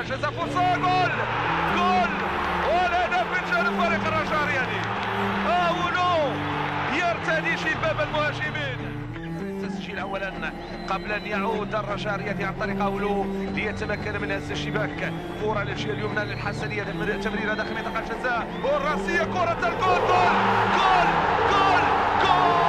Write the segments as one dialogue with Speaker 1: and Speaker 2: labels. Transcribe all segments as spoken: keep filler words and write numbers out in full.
Speaker 1: جزاء فرصة جول جول والهدف من جانب فريق الرجاء الرياضي. أولو يرتدي شباك المهاجمين. تسجيل اولا قبل ان يعود الرجاء الرياضي عن طريق اولو ليتمكن من هز الشباك. كره للجهه اليمنى للحسنيه تمريره داخل منطقه الجزاء والراسيه كره الجول جول جول جول جول.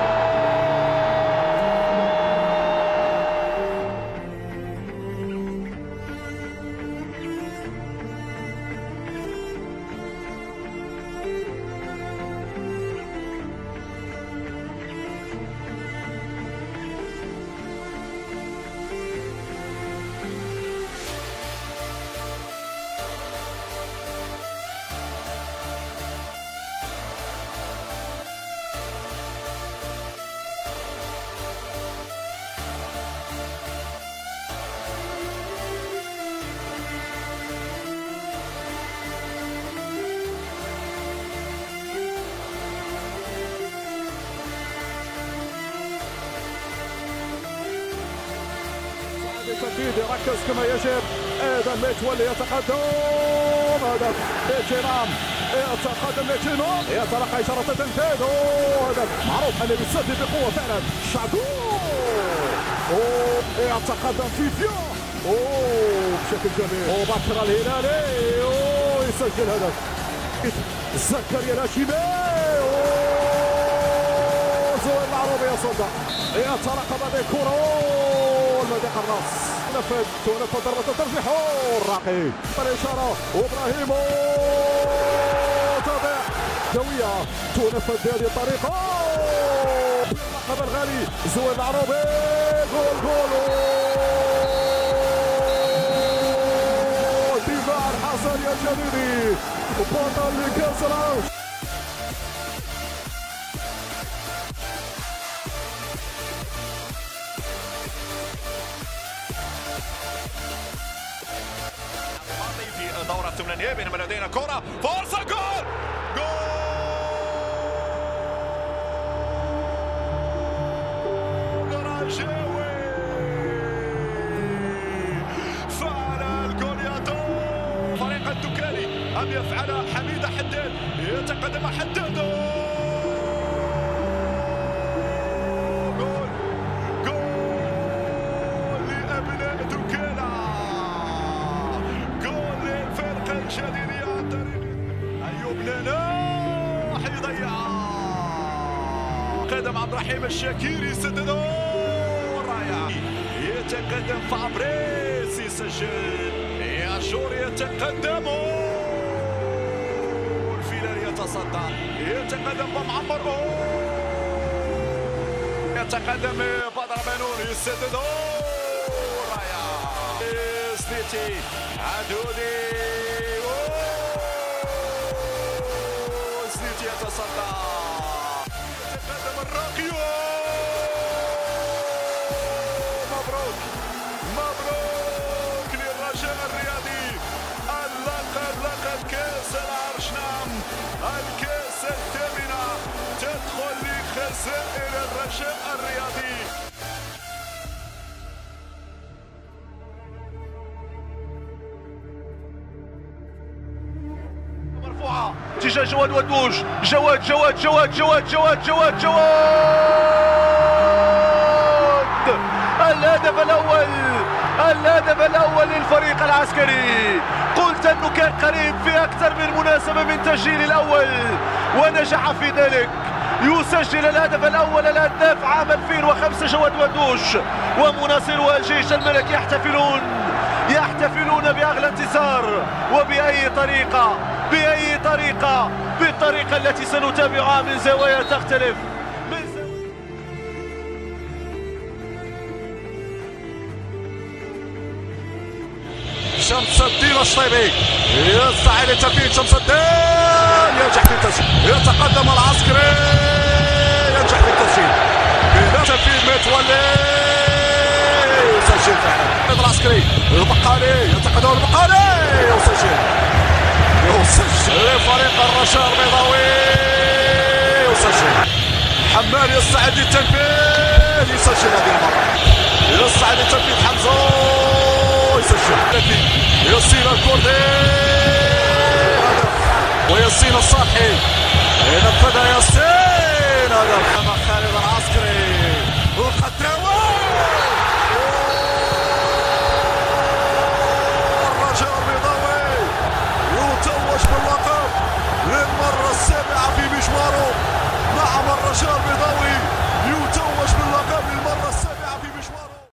Speaker 2: بالتأكيد يركز كما يجب. ايضا ميتولي يتقدم، هدف بيتشينام يتقدم ميتشينام يتلقى اشاره تنفيذ، هدف معروف انه يسدد بقوه فعلا. شادو يتقدم فيفيا اوه بشكل جميل، وبكر الهلالي اوه يسجل هدف. زكريا الهاشمي زويل العربي يصدق يترقب هذه الكره والمدى قراص نفذ تنفذ ضربه الترجيح الراقي الاشاره وابراهيم تضيع دويه تنفذ بهذه الطريقه اللقب الغالي زويل العربي جول جول دفاع الحسن يا جديدي بطل لكاس العالم.
Speaker 3: في دورة الثمانية بينما لدينا كرة فرصة جول جول رجاوي فعل الجولياتو فريق الدكاني أم يفعلها حميدة حداد يتقدم حداد جول جول لأبناء دكانة الجديدية عن طريق أيوب لناح يضيع قدم عبد الرحيم الشاكيري سدده رائع يتقدم فابريس يسجل يا جور يتقدم الفيلاري يتصدى يتقدم بمعمر يتقدم بدر بنون يسدده رائع سليتي عدودي يتصدى يتقدم الراقي مبروك مبروك للرجاء الرياضي اللقب لقب كاس العرش. نعم الكاس الثامنة تدخل لخسائر الرجاء الرياضي.
Speaker 1: اتجاه جواد ودوش جواد جواد جواد جواد جواد جواد جواد الهدف الاول الهدف الاول للفريق العسكري. قلت انه كان قريب في اكثر من مناسبه من تسجيل الاول ونجح في ذلك. يسجل الهدف الاول الهداف عام ألفين وخمسة جواد ودوش ومناصرو الجيش الملكي يحتفلون يحتفلون باغلى انتصار وباي طريقه بأي طريقة بالطريقة التي سنتابعها من زوايا تختلف من زوايا.
Speaker 2: شمس الدين الشطيبي يسعى لتنفيذ شمس الدين ينجح في التسجيل يتقدم العسكري ينجح في التسجيل بتنفيذ متولي يسجل فعلا العسكري البقالي يتقدم البقالي يسجل يسجل لفريق الرجاء البيضاوي يسجل حمال يستعد للتنفيذ يسجل هذه المرة يستعد للتنفيذ حمزة يسجل ياسين الكردي هدف، وياسين الصالحي ينفذها ياسين هدف.